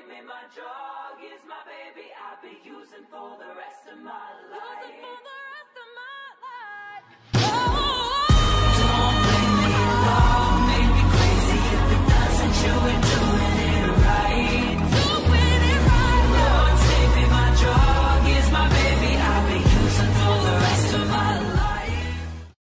me my drug, is my baby I'll be using for the rest of my life.